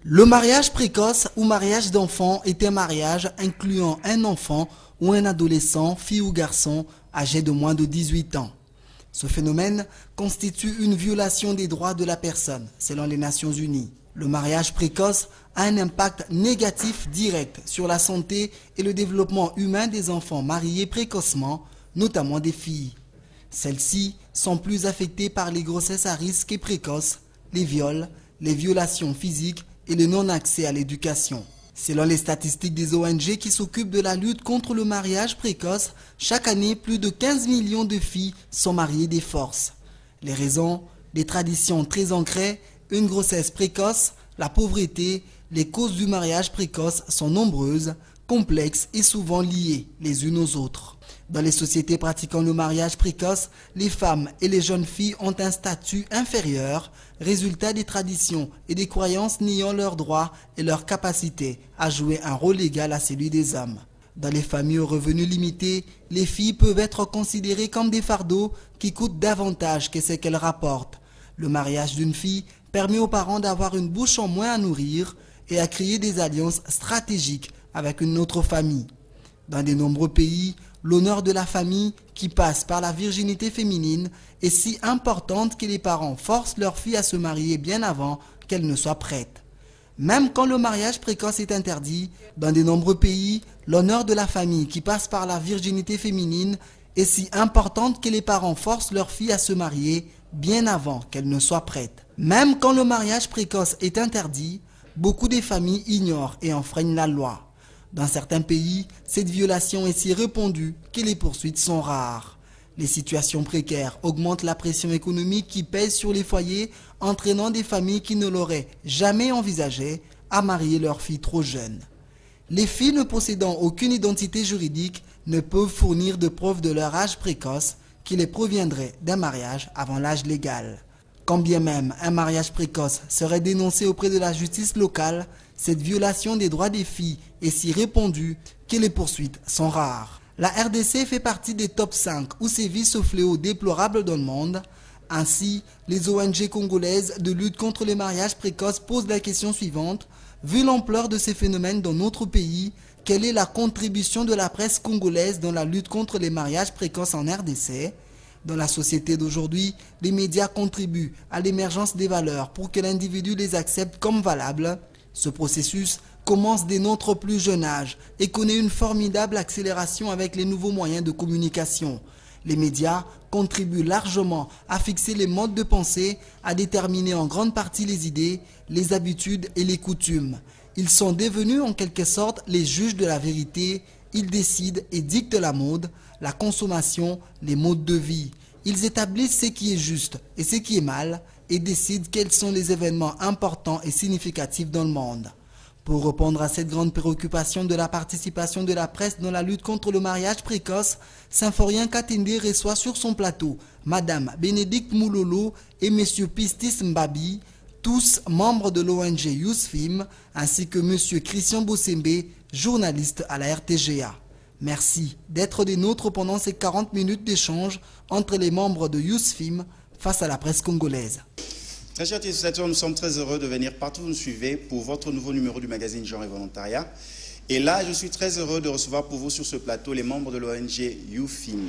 Le mariage précoce ou mariage d'enfant est un mariage incluant un enfant ou un adolescent, fille ou garçon, âgé de moins de 18 ans. Ce phénomène constitue une violation des droits de la personne, selon les Nations Unies. Le mariage précoce a un impact négatif direct sur la santé et le développement humain des enfants mariés précocement, notamment des filles. Celles-ci sont plus affectées par les grossesses à risque et précoces, les viols, les violations physiques et le non-accès à l'éducation. Selon les statistiques des ONG qui s'occupent de la lutte contre le mariage précoce, chaque année, plus de 15 millions de filles sont mariées des forces. Les raisons, des traditions très ancrées, une grossesse précoce, la pauvreté, les causes du mariage précoce sont nombreuses, complexes et souvent liées les unes aux autres. Dans les sociétés pratiquant le mariage précoce, les femmes et les jeunes filles ont un statut inférieur, résultat des traditions et des croyances niant leurs droits et leur capacité à jouer un rôle égal à celui des hommes. Dans les familles aux revenus limités, les filles peuvent être considérées comme des fardeaux qui coûtent davantage que ce qu'elles rapportent. Le mariage d'une fille permet aux parents d'avoir une bouche en moins à nourrir et à créer des alliances stratégiques avec une autre famille. Dans de nombreux pays, l'honneur de la famille, qui passe par la virginité féminine, est si importante que les parents forcent leurs filles à se marier bien avant qu'elles ne soient prêtes. Même quand le mariage précoce est interdit, dans de nombreux pays, l'honneur de la famille, qui passe par la virginité féminine, est si importante que les parents forcent leurs filles à se marier bien avant qu'elles ne soient prêtes. Même quand le mariage précoce est interdit, beaucoup de familles ignorent et enfreignent la loi. Dans certains pays, cette violation est si répandue que les poursuites sont rares. Les situations précaires augmentent la pression économique qui pèse sur les foyers, entraînant des familles qui ne l'auraient jamais envisagé à marier leurs filles trop jeunes. Les filles ne possédant aucune identité juridique ne peuvent fournir de preuves de leur âge précoce qui les proviendrait d'un mariage avant l'âge légal. Quand bien même un mariage précoce serait dénoncé auprès de la justice locale, cette violation des droits des filles est si répandue que les poursuites sont rares. La RDC fait partie des top 5 où sévit ce fléau déplorable dans le monde. Ainsi, les ONG congolaises de lutte contre les mariages précoces posent la question suivante. Vu l'ampleur de ces phénomènes dans notre pays, quelle est la contribution de la presse congolaise dans la lutte contre les mariages précoces en RDC ? Dans la société d'aujourd'hui, les médias contribuent à l'émergence des valeurs pour que l'individu les accepte comme valables. Ce processus commence dès notre plus jeune âge et connaît une formidable accélération avec les nouveaux moyens de communication. Les médias contribuent largement à fixer les modes de pensée, à déterminer en grande partie les idées, les habitudes et les coutumes. Ils sont devenus en quelque sorte les juges de la vérité. Ils décident et dictent la mode, la consommation, les modes de vie. Ils établissent ce qui est juste et ce qui est mal et décident quels sont les événements importants et significatifs dans le monde. Pour répondre à cette grande préoccupation de la participation de la presse dans la lutte contre le mariage précoce, Symphorien Katende reçoit sur son plateau Madame Bénédicte Moulolo et M. Pistis Mbabi, tous membres de l'ONG YouthFim, ainsi que M. Christian Bossembe, journaliste à la RTGA. Merci d'être des nôtres pendant ces 40 minutes d'échange entre les membres de YouthFim face à la presse congolaise. Très chers téléspectateurs, nous sommes très heureux de venir partout où vous nous suivez pour votre nouveau numéro du magazine Genre et Volontariat. Et là, je suis très heureux de recevoir pour vous sur ce plateau les membres de l'ONG YouthFim.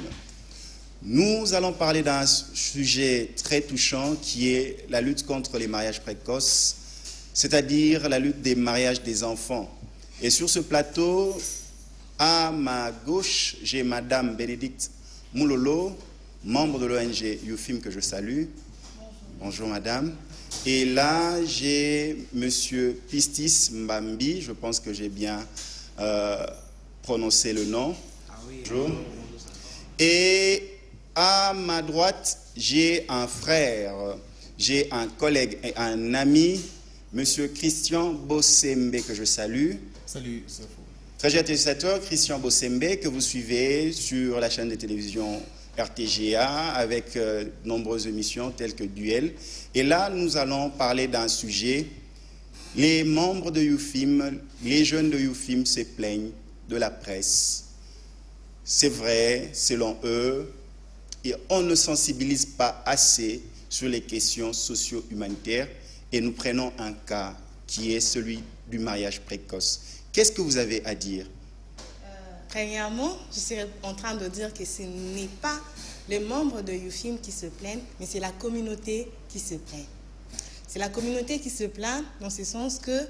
Nous allons parler d'un sujet très touchant qui est la lutte contre les mariages précoces, c'est-à-dire la lutte des mariages des enfants. Et sur ce plateau, à ma gauche, j'ai Madame Bénédicte Moulolo, membre de l'ONG YouthFim que je salue. Bonjour Madame. Et là, j'ai Monsieur Pistis Mbambi, je pense que j'ai bien prononcé le nom. Ah oui. Bonjour. Et à ma droite, j'ai un frère, j'ai un collègue et un ami, Monsieur Christian Bossembe, que je salue. Salut, c'est fou. Très cher téléspectateur, Christian Bossembe, que vous suivez sur la chaîne de télévision RTGA avec de nombreuses émissions telles que Duel. Et là, nous allons parler d'un sujet. Les membres de YouthFim, les jeunes de YouthFim se plaignent de la presse. C'est vrai, selon eux, et on ne sensibilise pas assez sur les questions socio-humanitaires et nous prenons un cas qui est celui du mariage précoce. Qu'est-ce que vous avez à dire? Premièrement, je serais en train de dire que ce n'est pas les membres de YouFilm qui se plaignent, mais c'est la communauté qui se plaint. C'est la communauté qui se plaint dans ce sens que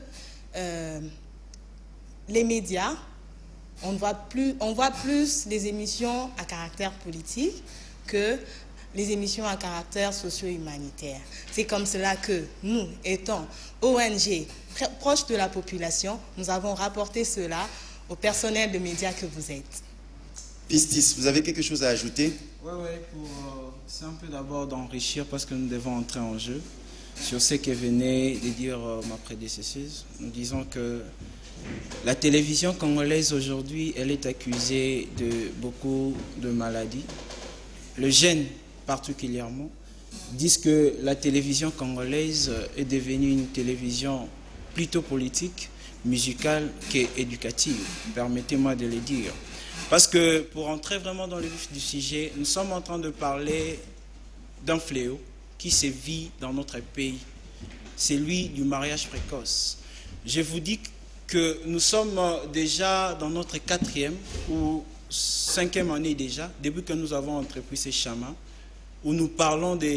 les médias, on voit plus les émissions à caractère politique que les émissions à caractère socio-humanitaire. C'est comme cela que nous, étant ONG proches de la population, nous avons rapporté cela au personnel de médias que vous êtes. Pistis, vous avez quelque chose à ajouter? Oui, c'est un peu d'abord d'enrichir parce que nous devons entrer en jeu sur ce que venait de dire ma prédécesseuse. Nous disons que la télévision congolaise aujourd'hui, elle est accusée de beaucoup de maladies. Le Jeune particulièrement disent que la télévision congolaise est devenue une télévision plutôt politique, musicale qu'éducative. Permettez-moi de le dire. Parce que pour entrer vraiment dans le vif du sujet, nous sommes en train de parler d'un fléau qui sévit dans notre pays. C'est celui du mariage précoce. Je vous dis que nous sommes déjà dans notre 4e ou 5e année déjà, depuis que nous avons entrepris ces chemins, où nous parlons de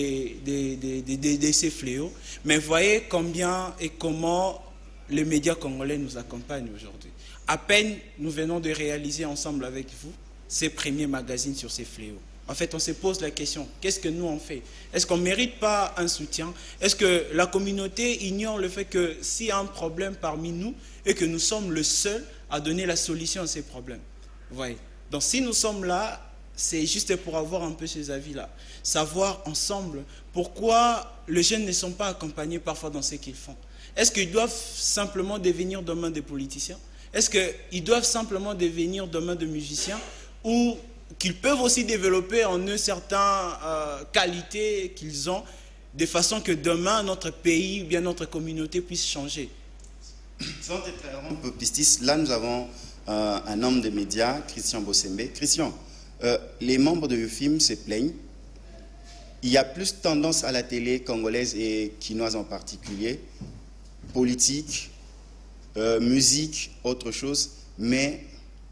ces fléaux. Mais voyez combien et comment les médias congolais nous accompagnent aujourd'hui. À peine nous venons de réaliser ensemble avec vous ces premiers magazines sur ces fléaux. En fait, on se pose la question, qu'est-ce que nous on fait? Est-ce qu'on ne mérite pas un soutien? Est-ce que la communauté ignore le fait que s'il y a un problème parmi nous et que nous sommes le seul à donner la solution à ces problèmes? Vous voyez? Donc si nous sommes là, c'est juste pour avoir un peu ces avis-là. Savoir ensemble pourquoi les jeunes ne sont pas accompagnés parfois dans ce qu'ils font. Est-ce qu'ils doivent simplement devenir demain des politiciens? Est-ce qu'ils doivent simplement devenir demain des musiciens? Ou qu'ils peuvent aussi développer en eux certaines qualités qu'ils ont, de façon que demain notre pays ou bien notre communauté puisse changer? Sans interrompre, Pistis, là nous avons un homme de médias, Christian Bossembe. Christian, les membres de YouFilm se plaignent. Il y a plus tendance à la télé congolaise et quinoise en particulier, politique, musique, autre chose, mais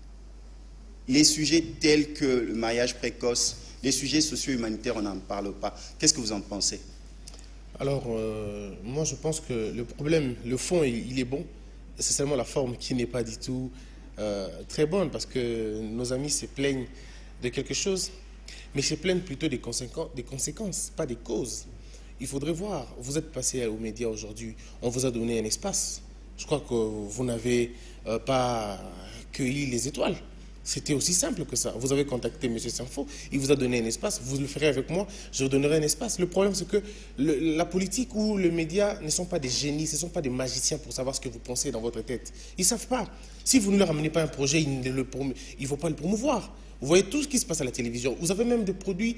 les sujets tels que le mariage précoce, les sujets socio-humanitaires, on n'en parle pas. Qu'est-ce que vous en pensez? Alors, moi je pense que le problème, le fond, il est bon. C'est seulement la forme qui n'est pas du tout très bonne, parce que nos amis se plaignent de quelque chose, mais se plaignent plutôt des conséquences, pas des causes. Il faudrait voir, vous êtes passé aux médias aujourd'hui, on vous a donné un espace. Je crois que vous n'avez pas cueilli les étoiles. C'était aussi simple que ça. Vous avez contacté M. Sanfo, il vous a donné un espace, vous le ferez avec moi, je vous donnerai un espace. Le problème, c'est que la politique ou les médias ne sont pas des génies, ce ne sont pas des magiciens pour savoir ce que vous pensez dans votre tête. Ils ne savent pas. Si vous ne leur amenez pas un projet, ils ne vont pas le promouvoir. Vous voyez tout ce qui se passe à la télévision. Vous avez même des produits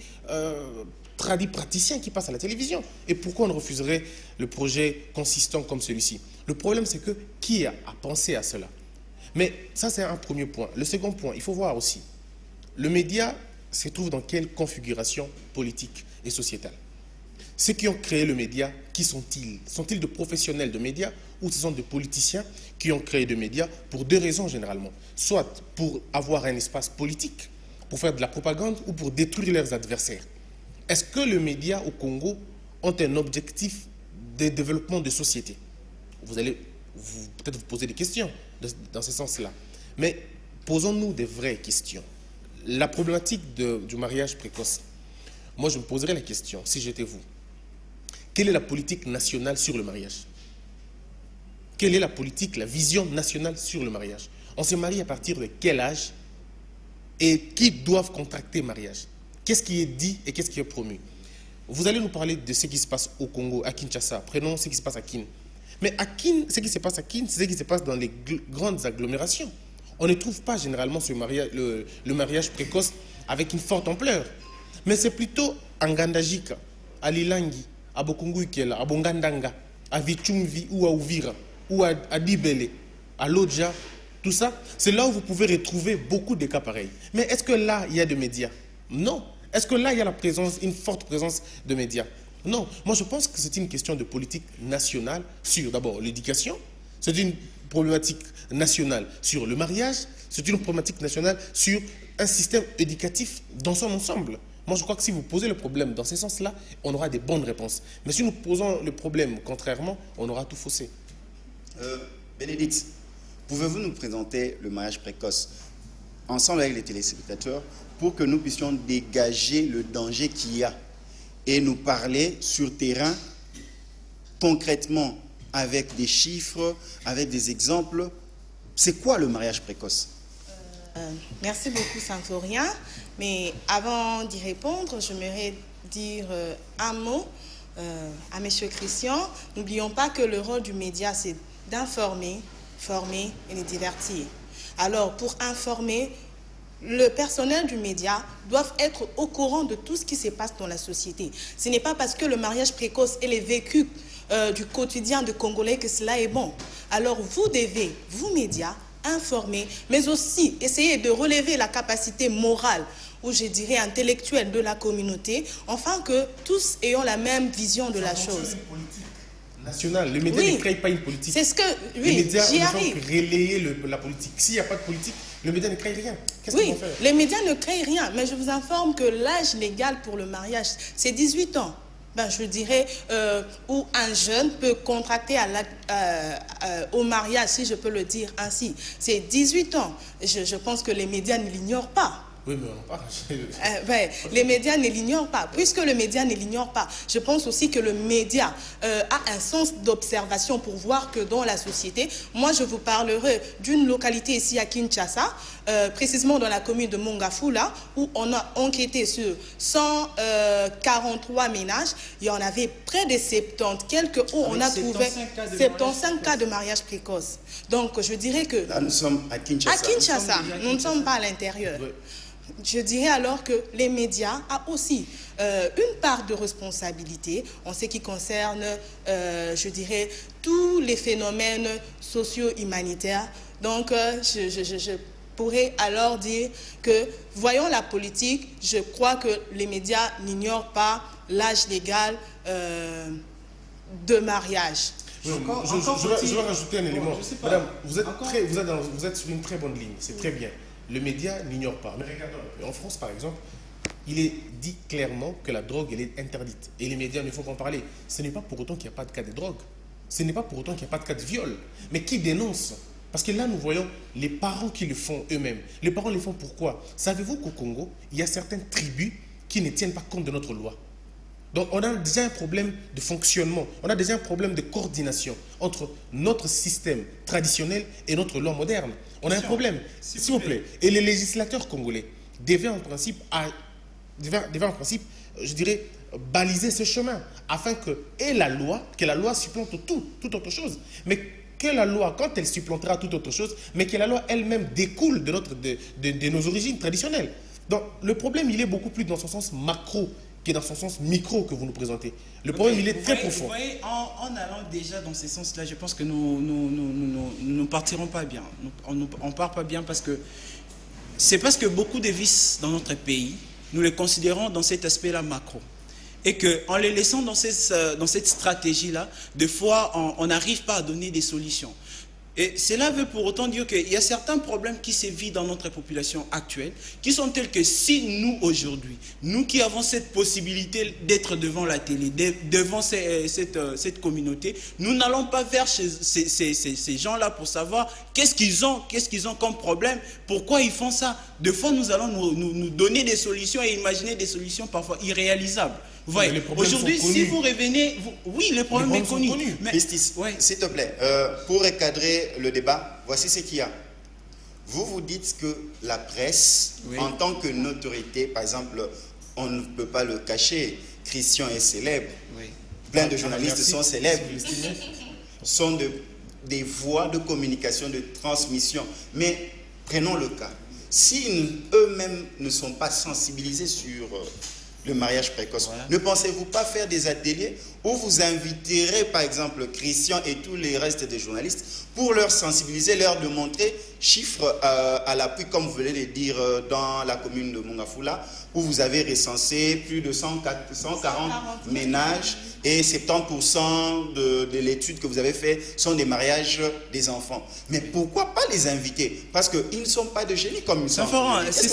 tradis praticiens qui passent à la télévision. Et pourquoi on refuserait le projet consistant comme celui-ci? Le problème, c'est que qui a pensé à cela? Mais ça, c'est un premier point. Le second point, il faut voir aussi, le média se trouve dans quelle configuration politique et sociétale? Ceux qui ont créé le média, qui sont-ils? Sont-ils de professionnels de médias ou ce sont des politiciens qui ont créé des médias pour deux raisons généralement? Soit pour avoir un espace politique, pour faire de la propagande ou pour détruire leurs adversaires. Est-ce que les médias au Congo ont un objectif de développement de société? Vous allez peut-être vous poser des questions dans ce sens-là. Mais posons-nous des vraies questions. La problématique du mariage précoce, moi je me poserais la question, si j'étais vous, quelle est la politique nationale sur le mariage? Quelle est la politique, la vision nationale sur le mariage? On se marie à partir de quel âge? Et qui doivent contracter mariage? Qu'est-ce qui est dit et qu'est-ce qui est promu? Vous allez nous parler de ce qui se passe au Congo, à Kinshasa. Prenons ce qui se passe à Kin. Mais à Kin, ce qui se passe à Kin, c'est ce qui se passe dans les grandes agglomérations. On ne trouve pas généralement le mariage précoce avec une forte ampleur. Mais c'est plutôt à Ngandajika, à Lilangi, à Bokunguikela, à Bongandanga, à Vichumvi ou à Ouvira, ou à Dibele, à Lodja, tout ça, c'est là où vous pouvez retrouver beaucoup de cas pareils. Mais est-ce que là, il y a des médias? Non. Est-ce que là, il y a une forte présence de médias? Non, moi je pense que c'est une question de politique nationale sur d'abord l'éducation, c'est une problématique nationale sur le mariage, c'est une problématique nationale sur un système éducatif dans son ensemble. Moi je crois que si vous posez le problème dans ce sens-là, on aura des bonnes réponses. Mais si nous posons le problème contrairement, on aura tout faussé. Bénédicte, pouvez-vous nous présenter le mariage précoce ensemble avec les téléspectateurs pour que nous puissions dégager le danger qu'il y a et nous parler sur terrain concrètement avec des chiffres, avec des exemples. C'est quoi le mariage précoce? Merci beaucoup, Symphorien. Mais avant d'y répondre, j'aimerais dire un mot à M. Christian. N'oublions pas que le rôle du média, c'est d'informer, former et de divertir. Alors, pour informer, le personnel du média doit être au courant de tout ce qui se passe dans la société. Ce n'est pas parce que le mariage précoce est le vécu du quotidien de Congolais que cela est bon. Alors, vous devez, vous médias, informer, mais aussi essayer de relever la capacité morale ou je dirais intellectuelle de la communauté, afin que tous ayons la même vision de la chose. National. Les médias ne créent pas une politique. C'est ce que, oui, les médias j'y ne arrive. font que relayer la politique. S'il n'y a pas de politique, le média ne crée rien. Qu'est-ce qu'ils Oui, vont faire? les médias ne créent rien, mais je vous informe que l'âge légal pour le mariage, c'est 18 ans. Ben, je dirais où un jeune peut contracter au mariage, si je peux le dire ainsi. C'est 18 ans. Je pense que les médias ne l'ignorent pas. Oui, mais on en parle. Ouais, les médias ne l'ignorent pas. Puisque le média ne l'ignore pas, je pense aussi que le média a un sens d'observation pour voir que dans la société, moi je vous parlerai d'une localité ici à Kinshasa, précisément dans la commune de Mongafula, où on a enquêté sur 143 ménages. Il y en avait près de 70, quelques où on a trouvé 75 cas de mariage précoce. Donc je dirais que... Là, nous sommes à Kinshasa. À Kinshasa, nous ne sommes pas à l'intérieur. Oui. Je dirais alors que les médias ont aussi une part de responsabilité en ce qui concerne, je dirais, tous les phénomènes socio-humanitaires. Donc, je pourrais alors dire que, voyons la politique, je crois que les médias n'ignorent pas l'âge légal de mariage. Oui, je vais rajouter un élément. Madame, vous êtes sur une très bonne ligne, c'est très bien. Le média n'ignore pas. Mais regardons, en France, par exemple, il est dit clairement que la drogue, elle est interdite. Et les médias ne font qu'en parler. Ce n'est pas pour autant qu'il n'y a pas de cas de drogue. Ce n'est pas pour autant qu'il n'y a pas de cas de viol. Mais qui dénonce? Parce que là, nous voyons les parents qui le font eux-mêmes. Les parents le font pourquoi? Savez-vous qu'au Congo, il y a certaines tribus qui ne tiennent pas compte de notre loi? Donc, on a déjà un problème de fonctionnement. On a déjà un problème de coordination entre notre système traditionnel et notre loi moderne. On a un problème, s'il vous plaît. Et les législateurs congolais devaient en principe, je dirais, baliser ce chemin afin que la loi supplante toute autre chose. Mais que la loi, quand elle supplantera toute autre chose, mais que la loi elle-même découle de nos origines traditionnelles. Donc le problème, il est beaucoup plus dans son sens macro que dans son sens micro que vous nous présentez. Le problème, il est très profond. Vous voyez, en allant déjà dans ce sens-là, je pense que nous ne partirons pas bien. On ne part pas bien parce que c'est parce que beaucoup de vices dans notre pays, nous les considérons dans cet aspect-là macro. Et qu'en les laissant dans cette stratégie-là, des fois, on n'arrive pas à donner des solutions. Et cela veut pour autant dire qu'il y a certains problèmes qui se vivent dans notre population actuelle, qui sont tels que si nous, aujourd'hui, nous qui avons cette possibilité d'être devant la télé, devant cette communauté, nous n'allons pas vers ces gens-là pour savoir qu'est-ce qu'ils ont comme problème, pourquoi ils font ça. Des fois, nous allons nous donner des solutions et imaginer des solutions parfois irréalisables. Vous voyez, aujourd'hui, si vous revenez, oui, le problème est connu. Mais, s'il te plaît, pour recadrer le débat, voici ce qu'il y a. Vous dites que la presse, en tant que notoriété, par exemple, on ne peut pas le cacher, Christian est célèbre, plein de journalistes sont célèbres, sont des voies de communication, de transmission. Mais prenons le cas. Si eux-mêmes ne sont pas sensibilisés sur le mariage précoce. Voilà. Ne pensez-vous pas faire des ateliers où vous inviterez par exemple Christian et tous les restes des journalistes pour leur sensibiliser, leur démontrer chiffres à l'appui, comme vous venez de dire dans la commune de Mongafula, où vous avez recensé plus de 140 ménages et 70% de l'étude que vous avez faite sont des mariages des enfants. Mais pourquoi pas les inviter? Parce qu'ils ne sont pas de génie comme ils sont. C'est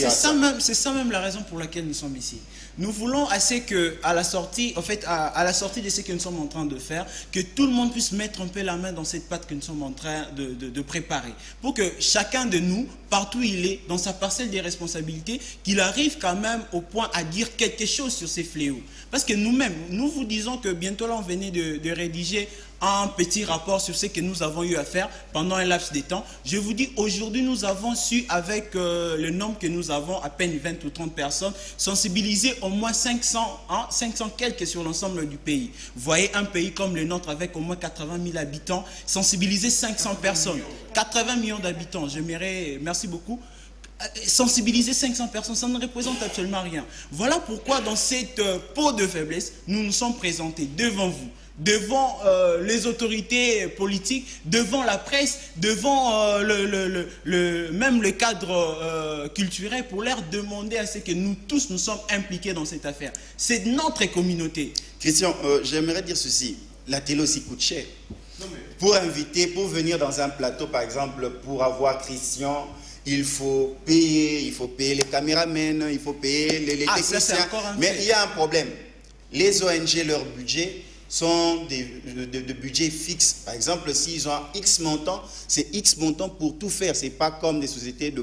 ça même la raison pour laquelle nous sommes ici. Nous voulons assez que, à la sortie, en fait, à la sortie de ce que nous sommes en train de faire, que tout le monde puisse mettre un peu la main dans cette pâte que nous sommes en train de préparer. Pour que chacun de nous, partout où il est, dans sa parcelle des responsabilités, qu'il arrive quand même au point à dire quelque chose sur ces fléaux. Parce que nous-mêmes, nous vous disons que bientôt là, on venait de rédiger un petit rapport sur ce que nous avons eu à faire pendant un laps de temps. Je vous dis, aujourd'hui, nous avons su, avec le nombre que nous avons, à peine 20 ou 30 personnes, sensibiliser au moins 500 quelques sur l'ensemble du pays. Vous voyez, un pays comme le nôtre, avec au moins 80 000 habitants, sensibiliser 500 personnes, 80 millions d'habitants, j'aimerais, merci beaucoup, sensibiliser 500 personnes, ça ne représente absolument rien. Voilà pourquoi dans cette peau de faiblesse, nous nous sommes présentés devant vous, devant les autorités politiques, devant la presse, devant même le cadre culturel, pour leur demander à ce que nous tous nous sommes impliqués dans cette affaire. C'est notre communauté. Christian, j'aimerais dire ceci, la télé aussi coûte cher. Pour inviter, pour venir dans un plateau par exemple, pour avoir Christian, il faut payer les caméramens, il faut payer les techniciens. Mais il y a un problème. Les ONG, leur budget sont de budgets fixes. Par exemple, s'ils ont X montant, c'est X montant pour tout faire. Ce n'est pas comme des sociétés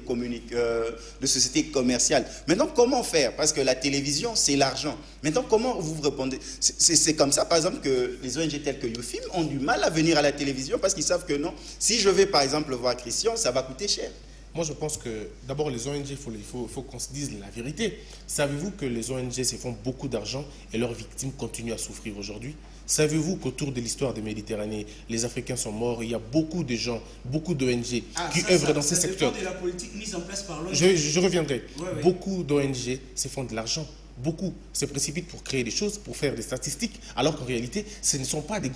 de sociétés commerciales. Maintenant, comment faire? Parce que la télévision, c'est l'argent. Maintenant, comment vous répondez? C'est comme ça, par exemple, que les ONG telles que YouFilm ont du mal à venir à la télévision parce qu'ils savent que non. Si je vais, par exemple, voir Christian, ça va coûter cher. Moi, je pense que d'abord, les ONG, il faut qu'on se dise la vérité. Savez-vous que les ONG se font beaucoup d'argent et leurs victimes continuent à souffrir aujourd'hui? Savez-vous qu'autour de l'histoire de Méditerranée, les Africains sont morts? Il y a beaucoup de gens, beaucoup d'ONG qui œuvrent dans ces secteurs. Ça dépend de la politique mise en place par l'ONG. Je reviendrai. Ouais. Beaucoup d'ONG se font de l'argent. Beaucoup se précipitent pour créer des choses, pour faire des statistiques, alors qu'en réalité, ce ne sont pas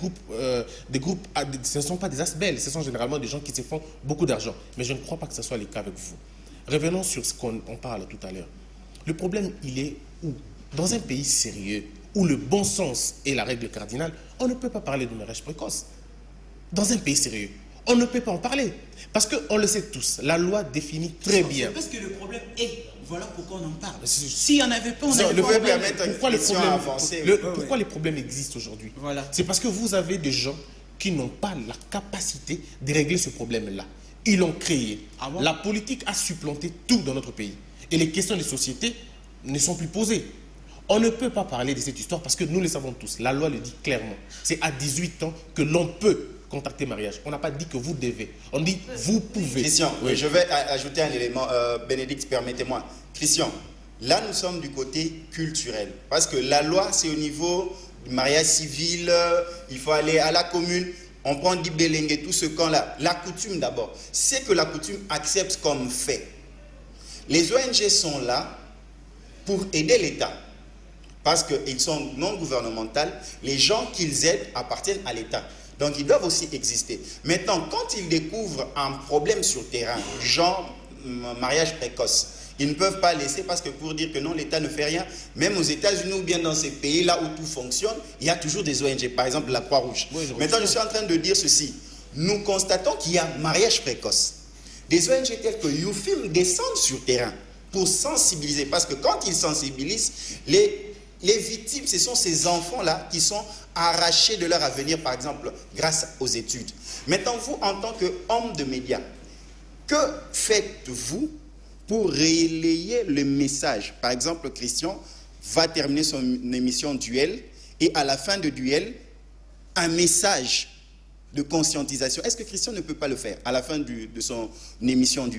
ce ne sont pas des asbels, ce sont généralement des gens qui se font beaucoup d'argent. Mais je ne crois pas que ce soit le cas avec vous. Revenons sur ce qu'on parle tout à l'heure. Le problème, il est où? Dans un pays sérieux, où le bon sens est la règle cardinale, on ne peut pas parler de mariage précoce. Dans un pays sérieux, on ne peut pas en parler. Parce qu'on le sait tous, la loi définit très bien. Parce que le problème est, voilà pourquoi on en parle. S'il n'y en avait pas, on n'avait pas Pourquoi les problèmes existent aujourd'hui? Voilà. C'est parce que vous avez des gens qui n'ont pas la capacité de régler ce problème-là. Ils l'ont créé. Ah bon? La politique a supplanté tout dans notre pays. Et les questions de société ne sont plus posées. On ne peut pas parler de cette histoire parce que nous le savons tous. La loi le dit clairement. C'est à 18 ans que l'on peut contracter mariage. On n'a pas dit que vous devez. On dit vous pouvez. Christian, oui. Je vais ajouter un élément. Bénédicte, permettez-moi. Christian, là nous sommes du côté culturel. Parce que la loi, c'est au niveau du mariage civil. Il faut aller à la commune. On prend Dibelenge, tout ce camp-là. La coutume d'abord. C'est que la coutume accepte comme fait. Les ONG sont là pour aider l'État. Parce qu'ils sont non gouvernementaux. Les gens qu'ils aident appartiennent à l'État. Donc, ils doivent aussi exister. Maintenant, quand ils découvrent un problème sur terrain, genre mariage précoce, ils ne peuvent pas laisser parce que pour dire que non, l'État ne fait rien, même aux États-Unis ou bien dans ces pays-là où tout fonctionne, il y a toujours des ONG, par exemple la Croix-Rouge. Oui, maintenant, je suis en train de dire ceci. Nous constatons qu'il y a mariage précoce. Des ONG telles que YouFilm descendent sur terrain pour sensibiliser. Parce que quand ils sensibilisent, les victimes, ce sont ces enfants-là qui sont arrachés de leur avenir, par exemple, grâce aux études. Maintenant, vous, en tant qu'homme de médias, que faites-vous pour relayer le message? Par exemple, Christian va terminer son émission Duel, et à la fin de Duel, un message de conscientisation. Est-ce que Christian ne peut pas le faire à la fin de son émission Duel?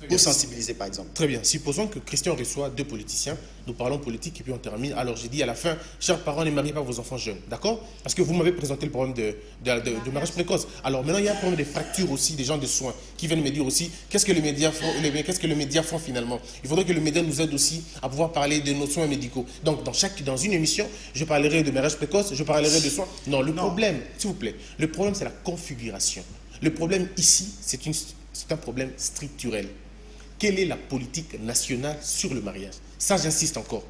pour sensibiliser par exemple. Très bien. Supposons que Christian reçoit 2 politiciens, nous parlons politique et puis on termine. Alors j'ai dit à la fin, chers parents, ne mariez pas vos enfants jeunes, d'accord? Parce que vous m'avez présenté le problème de mariage précoce. Alors maintenant, il y a un problème de fracture aussi, des gens de soins qui viennent me dire aussi, qu'est-ce que les médias font, finalement? Il faudrait que le média nous aide aussi à pouvoir parler de nos soins médicaux. Donc dans une émission, je parlerai de mariage précoce, je parlerai de soins. Non, le problème, s'il vous plaît, le problème c'est la configuration. Le problème ici, c'est un problème structurel. Quelle est la politique nationale sur le mariage? Ça, j'insiste encore.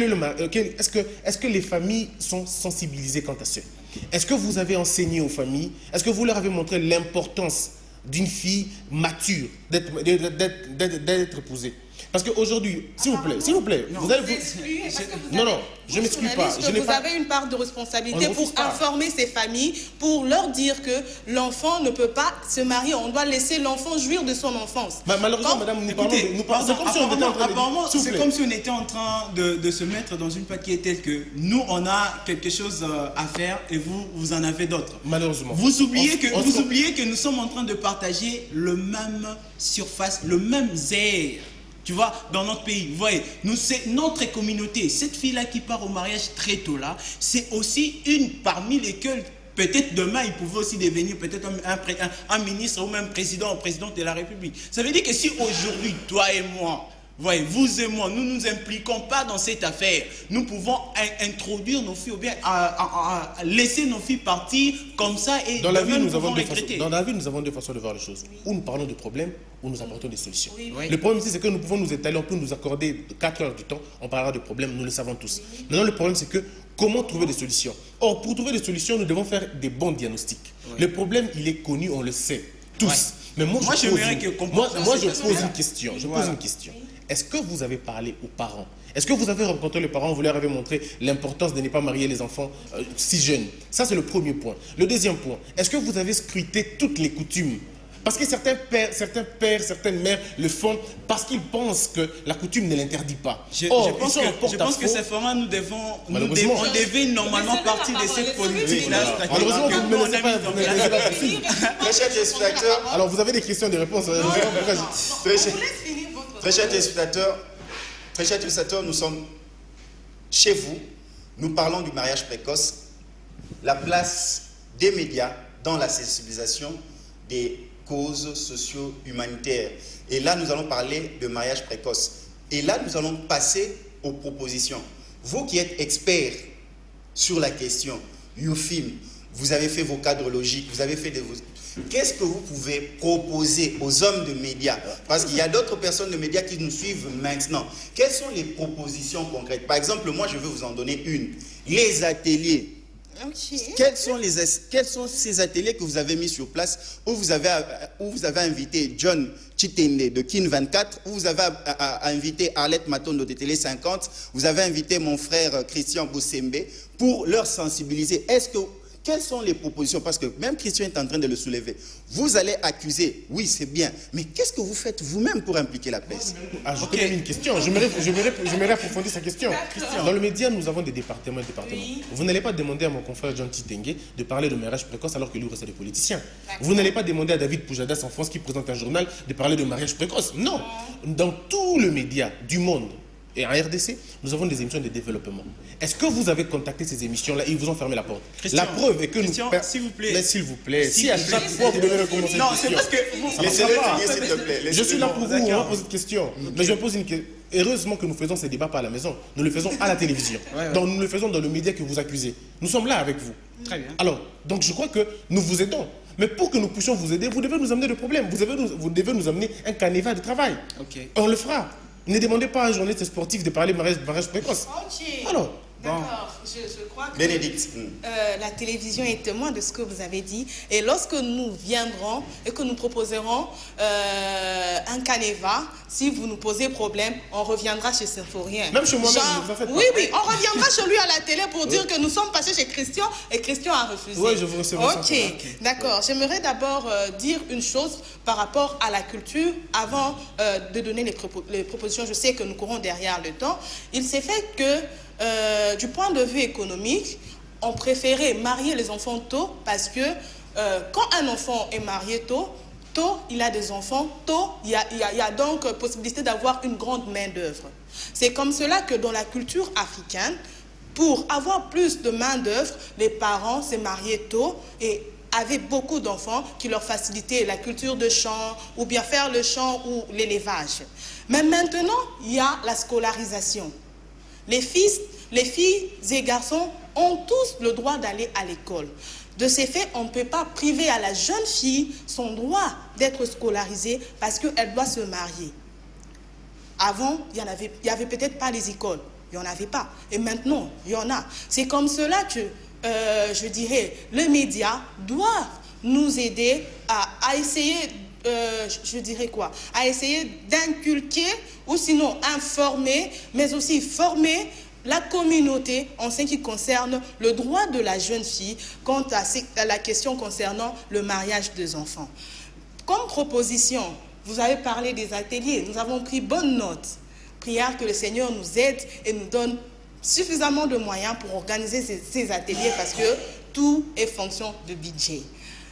Est-ce que les familles sont sensibilisées quant à ça? Est-ce que vous avez enseigné aux familles? Est-ce que vous leur avez montré l'importance d'une fille mature, d'être épousée? Parce qu'aujourd'hui, s'il vous plaît, vous allez non, je ne m'exclus pas. Vous avez une part de responsabilité pour informer ces familles, pour leur dire que l'enfant ne peut pas se marier. On doit laisser l'enfant jouir de son enfance. Malheureusement, madame, nous parlons apparemment, c'est comme si on était en train de se mettre dans une pâquille telle que nous, on a quelque chose à faire et vous en avez d'autres. Malheureusement. Vous oubliez que nous sommes en train de partager le même surface, le même air. Tu vois, dans notre pays, vous voyez, c'est notre communauté. Cette fille-là qui part au mariage très tôt là, c'est aussi une parmi lesquelles, peut-être demain, il pouvait aussi devenir peut-être un ministre ou même présidente de la République. Ça veut dire que si aujourd'hui, toi et moi, voyez, vous et moi, nous ne nous impliquons pas dans cette affaire, nous pouvons introduire nos filles ou bien laisser nos filles partir comme ça et dans la vie, nous avons deux façons de voir les choses. Ou nous parlons de problèmes, ou nous apportons des solutions. Oui. Le problème ici, c'est que nous pouvons nous étaler, on peut nous accorder 4 heures du temps, on parlera de problèmes, nous le savons tous. Maintenant, le problème, c'est que comment trouver des solutions? Or, pour trouver des solutions, nous devons faire des bons diagnostics. Oui. Le problème, il est connu, on le sait, tous. Ouais. Mais moi, je pose une question. Est-ce que vous avez parlé aux parents? Est-ce que vous avez rencontré les parents, vous leur avez montré l'importance de ne pas marier les enfants si jeunes? Ça, c'est le premier point. Le deuxième point, est-ce que vous avez scruté toutes les coutumes? Parce que certains pères, certaines mères le font parce qu'ils pensent que la coutume ne l'interdit pas. Je pense que ces format, on devait normalement partir de cette politique-là. Malheureusement, vous ne me laissez pas poursuivre. Très chers téléspectateurs. Alors, vous avez des questions, des réponses. Très chers téléspectateurs, nous sommes chez vous. Nous parlons du mariage précoce, la place des médias dans la sensibilisation des causes socio-humanitaires. Et là, nous allons parler de mariage précoce. Et là, nous allons passer aux propositions. Vous qui êtes experts sur la question, YouFilm, vous avez fait vos cadres logiques, vous avez fait qu'est-ce que vous pouvez proposer aux hommes de médias? Parce qu'il y a d'autres personnes de médias qui nous suivent maintenant. Quelles sont les propositions concrètes? Par exemple, moi, je vais vous en donner une. Les ateliers. Okay. Quels sont ces ateliers que vous avez mis sur place où vous avez invité John Chitende de Kin 24, où vous avez invité Arlette Matondo de Télé 50, vous avez invité mon frère Christian Boussembe pour leur sensibiliser. Quelles sont les propositions? Parce que même Christian est en train de le soulever. Vous allez accuser, oui c'est bien, mais qu'est-ce que vous faites vous-même pour impliquer la presse? Ajoutez même une question, je m'aimerais approfondir sa question. Dans le média, nous avons des départements. Oui. Vous n'allez pas demander à mon confrère John Chitenge de parler de mariage précoce alors que lui reste des politiciens. Vous n'allez pas demander à David Poujadas en France qui présente un journal de parler de mariage précoce. Non. Dans tout le média du monde, et en RDC, nous avons des émissions de développement. Est-ce que vous avez contacté ces émissions-là et ils vous ont fermé la porte? Christian, la preuve est que Christian, s'il vous plaît. Mais s'il vous plaît, si à chaque fois vous devez recommencer une question... Non, c'est parce que... Laissez-le s'il te plaît. Je suis là pour vous, on va poser une question. Okay. Mais je pose une question. Heureusement que nous faisons ces débats pas à la maison. Nous le faisons à la télévision. Donc nous le faisons dans le média que vous accusez. Nous sommes là avec vous. Très bien. Alors, donc je crois que nous vous aidons. Mais pour que nous puissions vous aider, vous devez nous amener des problèmes. Vous devez nous amener un canevas de travail. Okay. On le fera. Ne demandez pas à un journaliste sportif de parler de mariage précoce. Okay. Alors, d'accord, je crois que Bénédicte. La télévision est témoin de ce que vous avez dit. Et lorsque nous viendrons et que nous proposerons un canevas, si vous nous posez problème, on reviendra chez Symphorien. Même chez moi-même, vous en faites pas. Oui, on reviendra chez lui à la télé pour dire que nous sommes passés chez Christian et Christian a refusé. Oui, je vous recevrai. Ok, d'accord. J'aimerais d'abord dire une chose par rapport à la culture avant de donner les propositions. Je sais que nous courons derrière le temps. Il s'est fait que du point de vue économique, on préférait marier les enfants tôt parce que quand un enfant est marié tôt, tôt il a des enfants, tôt il y a donc possibilité d'avoir une grande main-d'œuvre. C'est comme cela que dans la culture africaine, pour avoir plus de main-d'œuvre, les parents se mariaient tôt et avaient beaucoup d'enfants qui leur facilitaient la culture de champ ou bien faire le champ ou l'élevage. Mais maintenant, il y a la scolarisation. Les filles et garçons ont tous le droit d'aller à l'école. De ces faits, on ne peut pas priver à la jeune fille son droit d'être scolarisée parce qu'elle doit se marier. Avant, il y avait peut-être pas les écoles. Il n'y en avait pas. Et maintenant, il y en a. C'est comme cela que, je dirais, les médias doivent nous aider à essayer, je dirais quoi, à essayer d'inculquer ou sinon informer, mais aussi former la communauté en ce qui concerne le droit de la jeune fille quant à la question concernant le mariage des enfants. Comme proposition, vous avez parlé des ateliers, nous avons pris bonne note. Prière que le Seigneur nous aide et nous donne suffisamment de moyens pour organiser ces ateliers parce que tout est fonction de budget.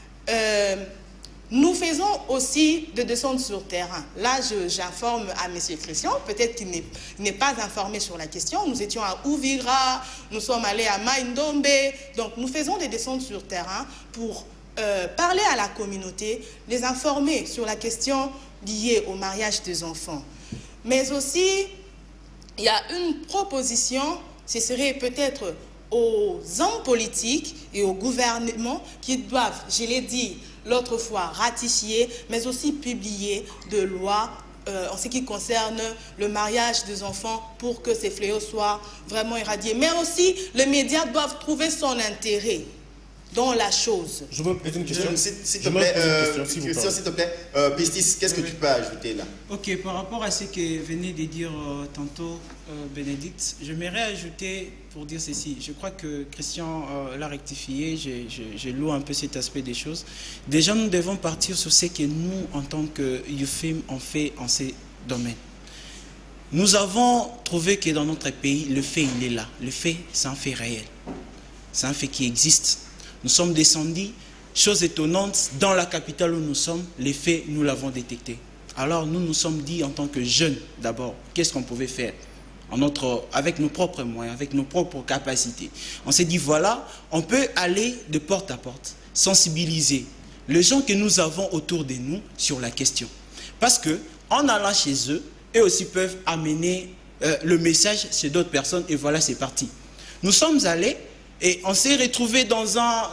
Nous faisons aussi des descentes sur terrain. Là, j'informe à M. Christian, peut-être qu'il n'est pas informé sur la question. Nous étions à Ouvira, nous sommes allés à Maïndombe. Donc, nous faisons des descentes sur terrain pour parler à la communauté, les informer sur la question liée au mariage des enfants. Mais aussi, il y a une proposition, ce serait peut-être aux hommes politiques et au gouvernement qui doivent, je l'ai dit l'autre fois, ratifier, mais aussi publier de lois en ce qui concerne le mariage des enfants pour que ces fléaux soient vraiment éradiés. Mais aussi, les médias doivent trouver son intérêt dans la chose. Je veux poser une question. S'il te plaît, Christian, s'il te plaît, Pistis, qu'est-ce que tu peux ajouter là? Ok, par rapport à ce que venait de dire tantôt Bénédicte, j'aimerais ajouter pour dire ceci. Je crois que Christian l'a rectifié, je loue un peu cet aspect des choses. Déjà, nous devons partir sur ce que nous, en tant que YouFilm, on fait en ces domaines. Nous avons trouvé que dans notre pays, le fait, il est là. Le fait, c'est un fait réel. C'est un fait qui existe. Nous sommes descendus, chose étonnante, dans la capitale où nous sommes, les faits, nous l'avons détecté. Alors nous nous sommes dit en tant que jeunes, d'abord, qu'est-ce qu'on pouvait faire avec nos propres moyens, avec nos propres capacités. On s'est dit, voilà, on peut aller de porte à porte, sensibiliser les gens que nous avons autour de nous sur la question. Parce que en allant chez eux, eux aussi peuvent amener le message chez d'autres personnes et voilà, c'est parti. Nous sommes allés et on s'est retrouvé dans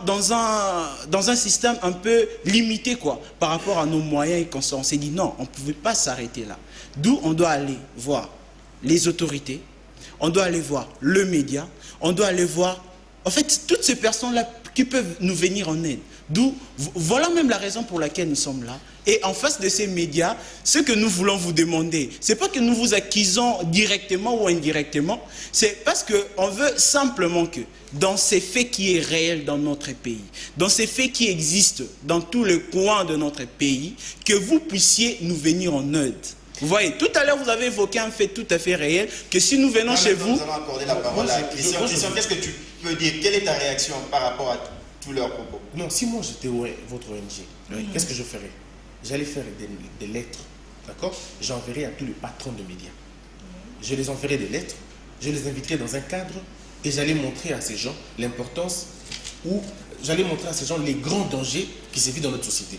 un système un peu limité quoi, par rapport à nos moyens. Et on s'est dit non, on ne pouvait pas s'arrêter là. D'où on doit aller voir les autorités, on doit aller voir le média, on doit aller voir, en fait, toutes ces personnes-là qui peuvent nous venir en aide. D'où, voilà même la raison pour laquelle nous sommes là. Et en face de ces médias, ce que nous voulons vous demander, ce n'est pas que nous vous accusons directement ou indirectement, c'est parce qu'on veut simplement que dans ces faits qui est réel dans notre pays, dans ces faits qui existent dans tous les coins de notre pays, que vous puissiez nous venir en aide. Vous voyez, tout à l'heure, vous avez évoqué un fait tout à fait réel, que si nous venons chez vous... Nous allons accorder la parole à Christian. Christian, qu'est-ce que tu peux dire? Quelle est ta réaction par rapport à tous leurs propos? Non, si moi j'étais votre ONG, qu'est-ce que je ferais? J'allais faire des lettres, d'accord? J'enverrai à tous les patrons de médias. Je les enverrai des lettres, je les inviterai dans un cadre et j'allais montrer à ces gens l'importance ou j'allais montrer à ces gens les grands dangers qui se vivent dans notre société.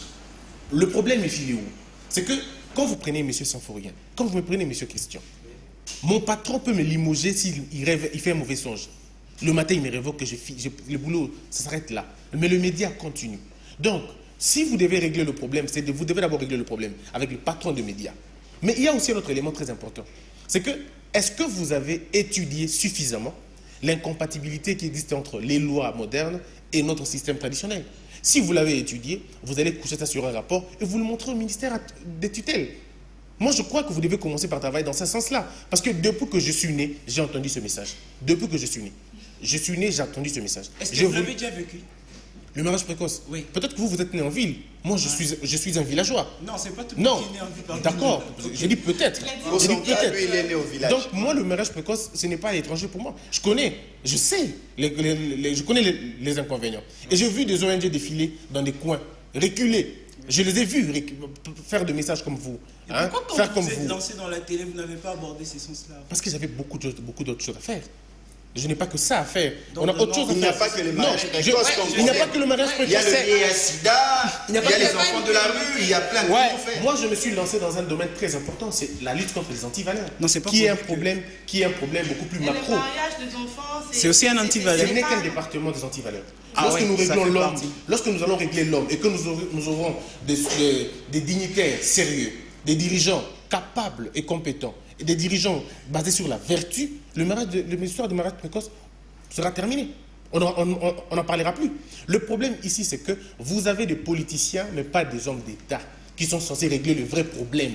Le problème est où? C'est que quand vous prenez M. Sanforien, quand vous me prenez M. Christian, mon patron peut me limoger s'il fait un mauvais songe. Le matin, il me révoque que le boulot, ça s'arrête là. Mais le média continue. Donc, si vous devez régler le problème, vous devez d'abord régler le problème avec le patron de médias. Mais il y a aussi un autre élément très important. C'est que, est-ce que vous avez étudié suffisamment l'incompatibilité qui existe entre les lois modernes et notre système traditionnel? Si vous l'avez étudié, vous allez coucher ça sur un rapport et vous le montrez au ministère des tutelles. Moi, je crois que vous devez commencer par travailler dans ce sens-là. Parce que depuis que je suis né, j'ai entendu ce message. Depuis que je suis né, j'ai entendu ce message. Est-ce que vous l'avez déjà vécu? Le mariage précoce? Oui. Peut-être que vous êtes né en ville. Moi, je suis un villageois. Non, c'est pas tout le monde qui est né en ville. D'accord. J'ai dit peut-être. J'ai dit peut-être. Il est né au village. Donc, moi, le mariage précoce, ce n'est pas étranger pour moi. Je connais, je sais, je connais les inconvénients. Et j'ai vu des ONG défiler dans des coins reculer. Je les ai vus faire des messages comme vous. Hein, pourquoi quand faire vous comme êtes vous. lancé dans la télé, vous n'avez pas abordé ces sens-là? Parce que j'avais beaucoup d'autres choses à faire. Je n'ai pas que ça à faire. Donc, on a autre chose à Il n'y a faire. pas que les Non, mariages précoces. il n'y a pas que le mariage Il y a précoce. le vieil-sida, il y a les enfants de la rue, il y a plein de Ouais, choses à faire. moi je me suis lancé dans un domaine très important, c'est la lutte contre les antivaleurs. Non, c'est pas qui est un pour problème, qui est un problème beaucoup plus Et le macro. mariage des enfants, C'est aussi un antivaleur. Ce n'est qu'un département des antivaleurs. Ah Lorsque ouais, nous ça réglons fait l'homme, partie. lorsque nous allons régler l'homme et que nous aurons des dignitaires sérieux, des dirigeants capables et compétents, et des dirigeants basés sur la vertu, l'histoire du mariage précoce sera terminée. On n'en parlera plus. Le problème ici, c'est que vous avez des politiciens, mais pas des hommes d'État, qui sont censés régler le vrai problème,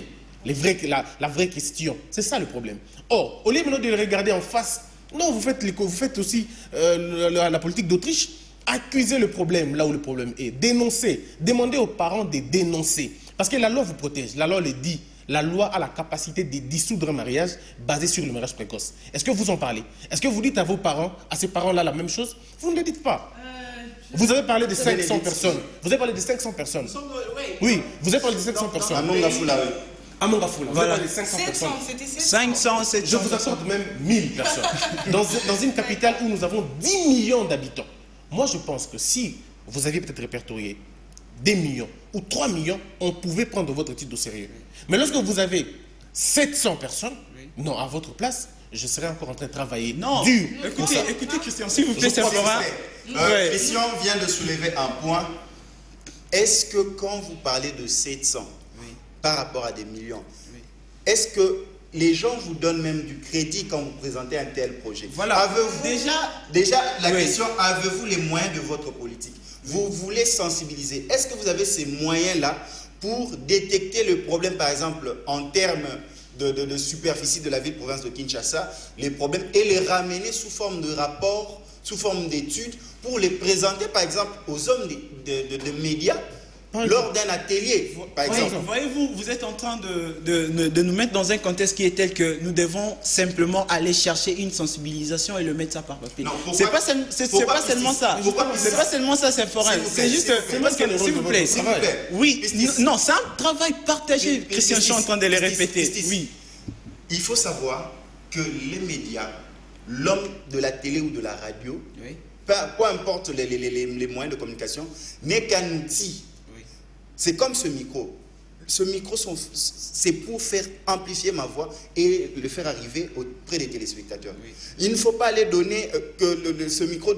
la vraie question. C'est ça le problème. Or, au lieu maintenant de le regarder en face, non, vous faites aussi la politique d'Autriche. Accusez le problème là où le problème est. Dénoncez. Demandez aux parents de dénoncer. Parce que la loi vous protège. La loi le dit. La loi a la capacité de dissoudre un mariage basé sur le mariage précoce. Est-ce que vous en parlez? Est-ce que vous dites à vos parents, à ces parents-là, la même chose? Vous ne le dites pas. Vous avez parlé de 500 personnes. Vous avez parlé de 500 personnes. Oui, vous avez parlé de 500 personnes. À Mongafula, oui. À Mongafula, vous Voilà. avez parlé de 500 personnes. c'était 500, 700. Je vous accorde même 1000 personnes. Dans une capitale où nous avons 10 millions d'habitants. Moi, je pense que si vous aviez peut-être répertorié des millions ou 3 millions, on pouvait prendre votre titre au sérieux. Mais lorsque vous avez 700 personnes, non, à votre place, je serais encore en train de travailler Non, dur. pour ça. écoutez Christian, s'il vous plaît, Je ça crois que fera... c'est- Ouais. Christian vient de soulever un point. Est-ce que quand vous parlez de 700 par rapport à des millions, est-ce que les gens vous donnent même du crédit quand vous présentez un tel projet? Voilà. Avez-vous déjà la Oui. question, avez-vous les moyens de votre politique? Vous voulez sensibiliser. Est-ce que vous avez ces moyens-là pour détecter le problème, par exemple, en termes de superficie de la ville-province de Kinshasa, les problèmes, et les ramener sous forme de rapports, sous forme d'études, pour les présenter, par exemple, aux hommes de médias, lors d'un atelier, par exemple? Voyez-vous, vous êtes en train de nous mettre dans un contexte qui est tel que nous devons simplement aller chercher une sensibilisation et le mettre ça par papier. Non, C'est pourquoi- pas seulement ça. pourquoi C'est pas seulement ça, c'est forain. S'il vous plaît, C'est juste, s'il vous parce plaît. que, s'il vous plaît, S'il vous plaît. oui, Justice. non, c'est un travail partagé. Christian, je suis en train de le Justice, répéter. justice. Oui. Il faut savoir que les médias, l'homme de la télé ou de la radio, Oui. peu importe les moyens de communication, n'est qu'un outil. Oui. C'est comme ce micro. Ce micro, c'est pour faire amplifier ma voix et le faire arriver auprès des téléspectateurs. Oui. Il ne faut pas aller donner que ce micro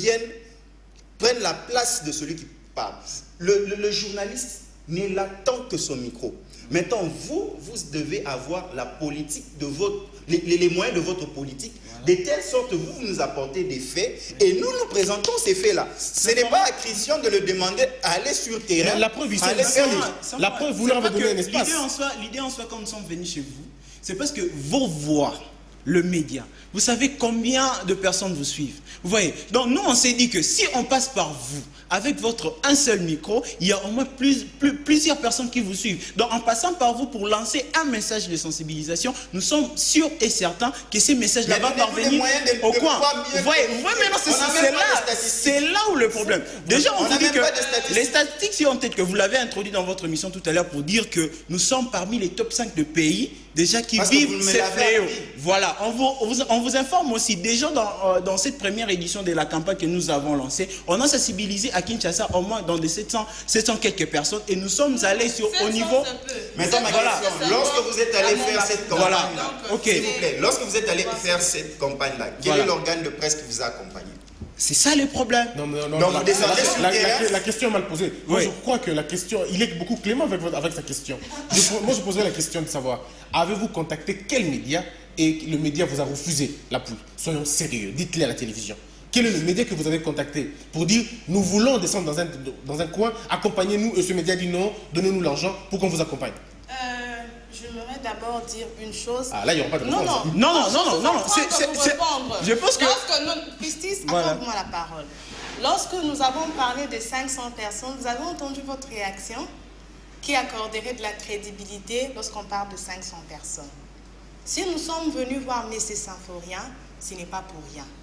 prenne la place de celui qui parle. Le journaliste n'est là tant que son micro. Maintenant, vous devez avoir la politique de les moyens de votre politique, de telle sorte que vous nous apportez des faits et nous présentons ces faits-là. Ce n'est pas à Christian de le demander à aller sur le terrain. Mais la preuve, ici, aller faire la preuve, vous leur avez donné un espace. L'idée en soi, quand nous sommes venus chez vous, c'est parce que vos voix, le média, vous savez combien de personnes vous suivent. Vous voyez, donc nous on s'est dit que si on passe par vous, avec votre un seul micro, il y a au moins plusieurs personnes qui vous suivent. Donc en passant par vous pour lancer un message de sensibilisation, nous sommes sûrs et certains que ces messages-là vont parvenir au coin. Vous voyez, maintenant c'est là où le problème. Déjà on vous dit que les statistiques, si on tête que vous l'avez introduit dans votre émission tout à l'heure pour dire que nous sommes parmi les top 5 de pays déjà qui vivent ces fléaux. Voilà, on vous informe aussi, déjà dans cette première édition de la campagne que nous avons lancée, on a sensibilisé à Kinshasa au moins dans des 700 quelques personnes et nous sommes allés au niveau... Maintenant, ma question, lorsque vous êtes allé faire cette campagne-là, ok. s'il vous plaît, lorsque vous êtes allé faire cette campagne-là, quel est l'organe de presse qui vous a accompagné? C'est ça le problème. Non, Donc, vous descendez sur le terrain. la question est mal posée. Moi, Oui. je crois que la question, il est beaucoup clément avec sa question. Moi, je poserais la question de savoir, avez-vous contacté quel média et le média vous a refusé l'appui? Soyons sérieux, dites-le à la télévision. Quel est le média que vous avez contacté pour dire, nous voulons descendre dans un coin, accompagnez-nous, et ce média dit non, donnez-nous l'argent pour qu'on vous accompagne? J'aimerais d'abord dire une chose. Ah, là, il n'y aura pas de réponse. Non. Je pense que... Christine, Voilà. accorde-moi la parole. Lorsque nous avons parlé de 500 personnes, vous avez entendu votre réaction qui accorderait de la crédibilité lorsqu'on parle de 500 personnes. Si nous sommes venus voir M. Symphorien, ce n'est pas pour rien.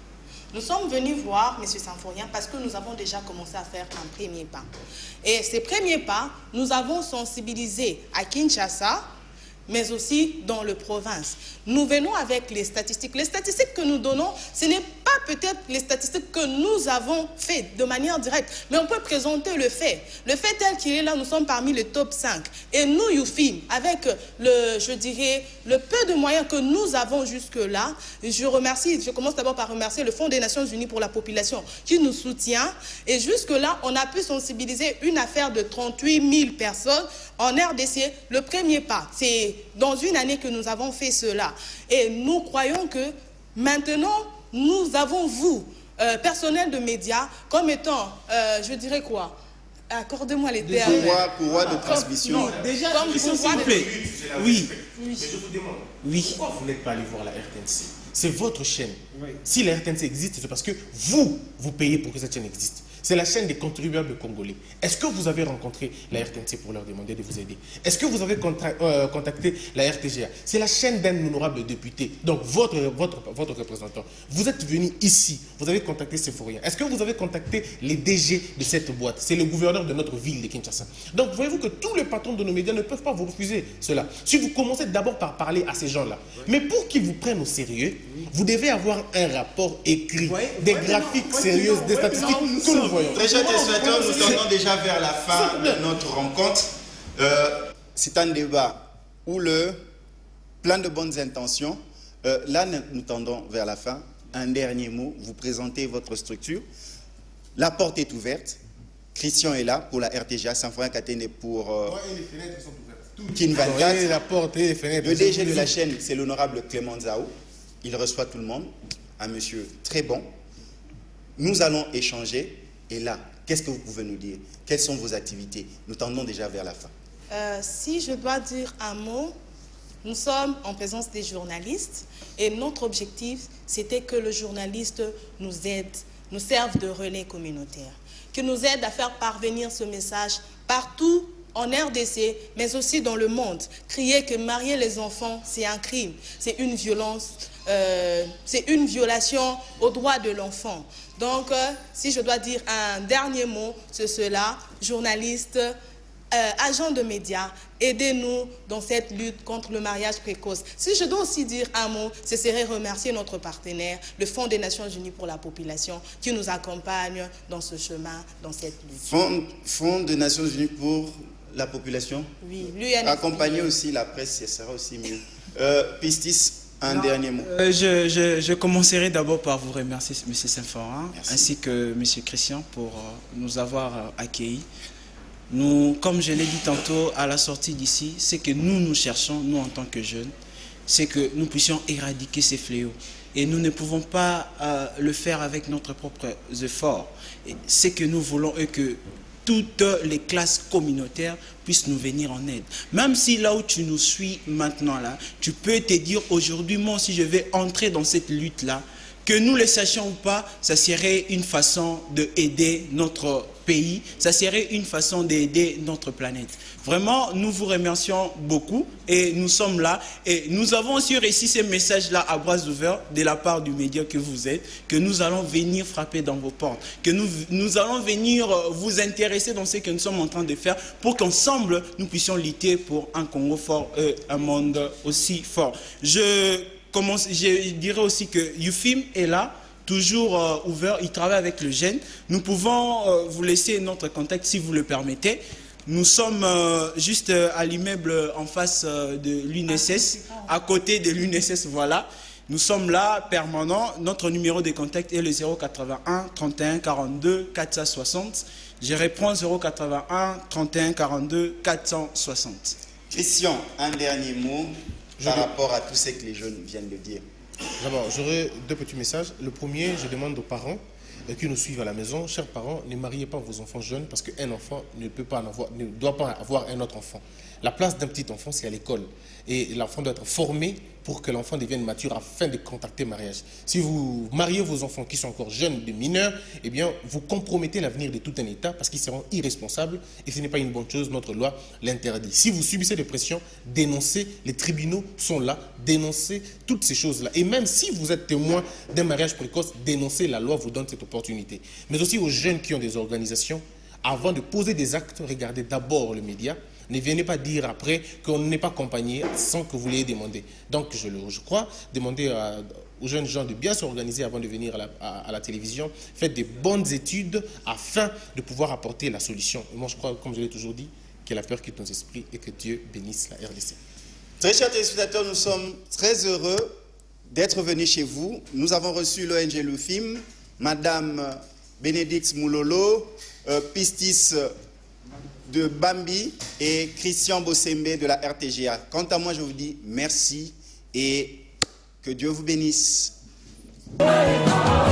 Nous sommes venus voir M. Symphorien parce que nous avons déjà commencé à faire un premier pas. Et ces premiers pas, nous avons sensibilisé à Kinshasa, mais aussi dans le province. Nous venons avec les statistiques. Les statistiques que nous donnons, ce n'est pas peut-être les statistiques que nous avons faites de manière directe, mais on peut présenter le fait. Le fait tel qu'il est là, nous sommes parmi les top 5. Et nous, YouFilm, avec je dirais, le peu de moyens que nous avons jusque-là, je commence d'abord par remercier le Fonds des Nations Unies pour la population qui nous soutient. Et jusque-là, on a pu sensibiliser une affaire de 38 000 personnes en RDC. Le premier pas, c'est dans une année que nous avons fait cela. Et nous croyons que maintenant, nous avons vous, personnel de médias, comme étant, je dirais quoi? Accordez-moi les termes. Courroie de transmission. Non, déjà, s'il vous plaît. Oui. Mais je vous demande, Oui. pourquoi vous n'êtes pas allé voir la RTNC? C'est votre chaîne. Oui. Si la RTNC existe, c'est parce que vous payez pour que cette chaîne existe. C'est la chaîne des contribuables congolais. Est-ce que vous avez rencontré la RTNC pour leur demander de vous aider? Est-ce que vous avez contacté la RTGA? C'est la chaîne d'un honorable député, donc votre représentant. Vous êtes venu ici, vous avez contacté Symphorien. Est-ce que vous avez contacté les DG de cette boîte? C'est le gouverneur de notre ville de Kinshasa. Donc voyez-vous que tous les patrons de nos médias ne peuvent pas vous refuser cela. Si vous commencez d'abord par parler à ces gens-là, mais pour qu'ils vous prennent au sérieux, vous devez avoir un rapport écrit, des graphiques sérieuses, des statistiques que nous voyons. Très chers téléspectateurs, nous tendons déjà vers la fin de notre rencontre. C'est un débat où plein de bonnes intentions. Là, nous tendons vers la fin. Un dernier mot, vous présentez votre structure. La porte est ouverte. Christian est là pour la RTGA, Symphorien Katende pour et les fenêtres sont ouvertes. Kin 24. La porte et les fenêtres. Le DG de la chaîne, c'est l'honorable Clément Zao. Il reçoit tout le monde. Un monsieur très bon. Nous allons échanger. Et là, qu'est-ce que vous pouvez nous dire? Quelles sont vos activités? Nous tendons déjà vers la fin. Si je dois dire un mot, nous sommes en présence des journalistes et notre objectif, c'était que le journaliste nous aide, nous serve de relais communautaire, qui nous aide à faire parvenir ce message partout en RDC, mais aussi dans le monde. Crier que marier les enfants, c'est un crime, c'est une violence, c'est une violation aux droits de l'enfant. Donc, si je dois dire un dernier mot, c'est cela, journalistes, agents de médias, aidez-nous dans cette lutte contre le mariage précoce. Si je dois aussi dire un mot, ce serait remercier notre partenaire, le Fonds des Nations Unies pour la population, qui nous accompagne dans ce chemin, dans cette lutte. Fonds des Nations Unies pour la population. Oui, l'UNFPA. Accompagner aussi la presse, ce sera aussi mieux. Pistis, un dernier mot. Je commencerai d'abord par vous remercier, M. Symphorien, ainsi que M. Christian, pour nous avoir accueillis. Nous, comme je l'ai dit tantôt, à la sortie d'ici, c'est que nous cherchons, nous en tant que jeunes, c'est que nous puissions éradiquer ces fléaux. Et nous ne pouvons pas le faire avec notre propre effort. Ce que nous voulons est que toutes les classes communautaires puissent nous venir en aide. Même si là où tu nous suis maintenant, là, tu peux te dire aujourd'hui, moi, si je vais entrer dans cette lutte-là, que nous le sachions ou pas, ça serait une façon d'aider notre pays, ça serait une façon d'aider notre planète. Vraiment, nous vous remercions beaucoup et nous sommes là. Et nous avons aussi réussi ces messages-là à bras ouverts de la part du média que vous êtes, que nous allons venir frapper dans vos portes, que nous allons venir vous intéresser dans ce que nous sommes en train de faire pour qu'ensemble, nous puissions lutter pour un Congo fort et un monde aussi fort. Je dirais aussi que YouFilm est là, toujours ouvert, il travaille avec le jeune. Nous pouvons vous laisser notre contact si vous le permettez. Nous sommes juste à l'immeuble en face de l'UNSS, à côté de l'UNSS, voilà. Nous sommes là, permanents. Notre numéro de contact est le 081 31 42 460. Je reprends 081 31 42 460. Christian, un dernier mot par rapport à tout ce que les jeunes viennent de dire. D'abord, j'aurais deux petits messages. Le premier, je demande aux parents qui nous suivent à la maison, chers parents, ne mariez pas vos enfants jeunes parce qu'un enfant ne doit pas avoir un autre enfant. La place d'un petit enfant, c'est à l'école. Et l'enfant doit être formé pour que l'enfant devienne mature afin de contacter le mariage. Si vous mariez vos enfants qui sont encore jeunes, de mineurs, eh bien, vous compromettez l'avenir de tout un État parce qu'ils seront irresponsables et ce n'est pas une bonne chose, notre loi l'interdit. Si vous subissez des pressions, dénoncez, les tribunaux sont là, dénoncez toutes ces choses-là. Et même si vous êtes témoin d'un mariage précoce, dénoncez, la loi vous donne cette opportunité. Mais aussi aux jeunes qui ont des organisations, avant de poser des actes, regardez d'abord le média. Ne venez pas dire après qu'on n'est pas accompagné sans que vous l'ayez demandé. Donc, je crois, demandez aux jeunes gens de bien s'organiser avant de venir à la télévision. Faites des bonnes études afin de pouvoir apporter la solution. Et moi, je crois, comme je l'ai toujours dit, que la peur quitte nos esprits et que Dieu bénisse la RDC. Très chers téléspectateurs, nous sommes très heureux d'être venus chez vous. Nous avons reçu l'ONG Youfim, Madame Bénédicte Moulolo, Pistis de Bambi et Christian Bossembe de la RTGA. Quant à moi, je vous dis merci et que Dieu vous bénisse.